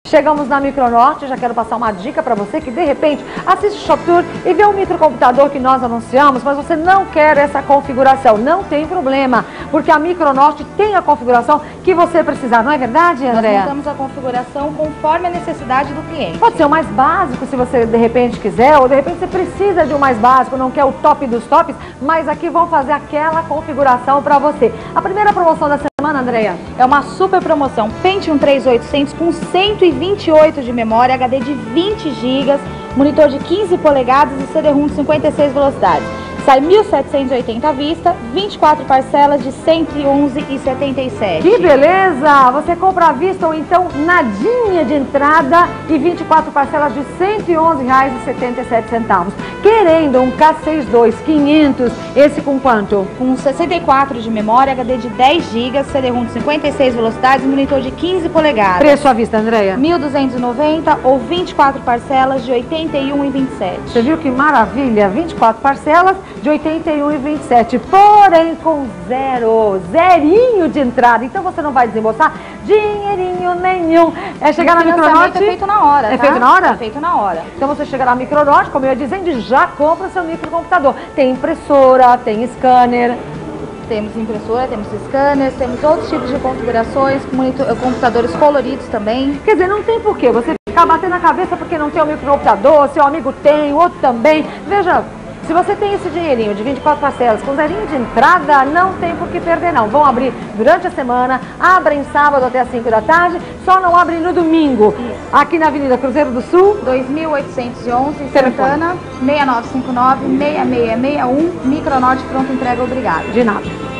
Chegamos na Micronorte, já quero passar uma dica para você que de repente assiste o Shop Tour e vê o microcomputador que nós anunciamos, mas você não quer essa configuração. Não tem problema, porque a Micronorte tem a configuração que você precisar, não é verdade, Andréa? Nós montamos a configuração conforme a necessidade do cliente. Pode ser o mais básico se você de repente quiser, ou de repente você precisa de um mais básico, não quer o top dos tops, mas aqui vão fazer aquela configuração para você. A primeira promoção da semana, Andréa? É uma super promoção, Pentium 3800 com 128 de memória, HD de 20 GB, monitor de 15 polegadas e CD-ROM de 56 velocidades. Sai 1.780 à vista, 24 parcelas de 111,77. Que beleza! Você compra à vista ou então nadinha de entrada e 24 parcelas de R$ 111,77. Querendo um K62 500, esse com quanto? Com 64 de memória, HD de 10 GB, CD-ROM de 56 velocidades e monitor de 15 polegadas. Preço à vista, Andréa? 1.290 ou 24 parcelas de R$ 81,27. Você viu que maravilha? 24 parcelas de R$ 81,27, porém com zerinho de entrada. Então você não vai desembolsar dinheirinho nenhum. É chegar na Micronorte. É feito na hora, É tá? feito na hora? É feito na hora. Então você chega na Micronorte, como eu ia dizendo, e já compra seu microcomputador. Tem impressora, tem scanner. Temos impressora, temos scanners, temos outros tipos de configurações, computadores coloridos também. Quer dizer, não tem porquê você ficar batendo a cabeça porque não tem o microcomputador, seu amigo tem, o outro também. Veja, se você tem esse dinheirinho de 24 parcelas com zerinho de entrada, não tem por que perder não. Vão abrir durante a semana, abrem sábado até às 5 da tarde, só não abrem no domingo. Aqui na Avenida Cruzeiro do Sul, 2811, Santana, 6959-6661, Micronorte, pronto entrega, obrigado. De nada.